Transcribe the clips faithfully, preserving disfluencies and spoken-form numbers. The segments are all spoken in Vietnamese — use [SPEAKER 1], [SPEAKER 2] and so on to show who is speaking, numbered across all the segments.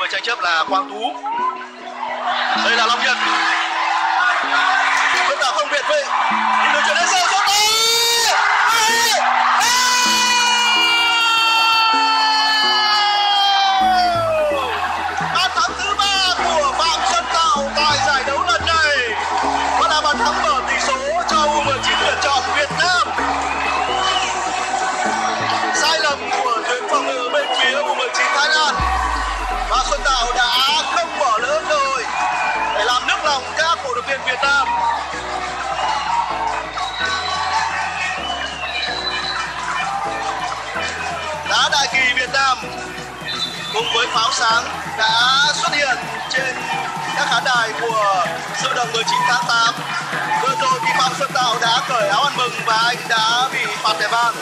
[SPEAKER 1] tranh chấp là Quang Tú. Đây là Long Nhật. Xuân Tạo không biệt vị. Nhưng được chuyển đến sâu sút. Bàn thắng thứ ba của Phạm Xuân Tạo tại giải đấu lần này và là bàn thắng mở tỷ số cho U mười chín lựa chọn Việt Nam. Sai lầm của tuyến phòng ngự bên phía U mười chín Thái Lan và Xuân Tạo đã không bỏ lỡ cơ hội để làm nức lòng các cổ động viên Việt Nam. Đá đại kỳ Việt Nam cùng với pháo sáng đã xuất hiện trên các khán đài của sân vận động mười chín tháng tám. Vừa rồi thì Phạm Xuân Tạo đã cởi áo ăn mừng và anh đã bị phạt thẻ vàng.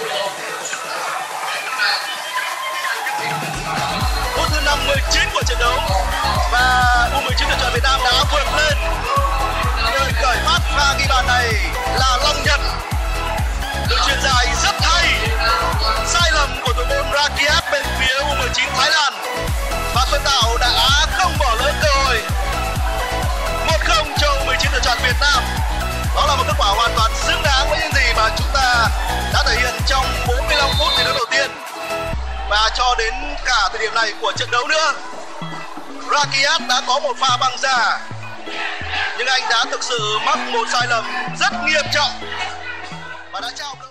[SPEAKER 1] Phút thứ năm mươi chín của trận đấu và U mười chín lựa chọn Việt Nam đã vượt lên. Người cởi phát và ghi bàn này là Long Nhật. Được chuyền dài rất hay. Sai lầm của thủ môn Rakiat bên phía U mười chín Thái Lan và Xuân Tạo đã không bỏ lỡ cơ hội. một không cho U mười chín lựa chọn Việt Nam. Đó là một kết quả hoàn toàn xứng đáng với những gì mà chúng ta đã thể hiện trong bốn mươi lăm phút thi đấu đầu tiên. Và cho đến cả thời điểm này của trận đấu nữa, Rakiat đã có một pha băng ra, nhưng anh đã thực sự mắc một sai lầm rất nghiêm trọng và đã trao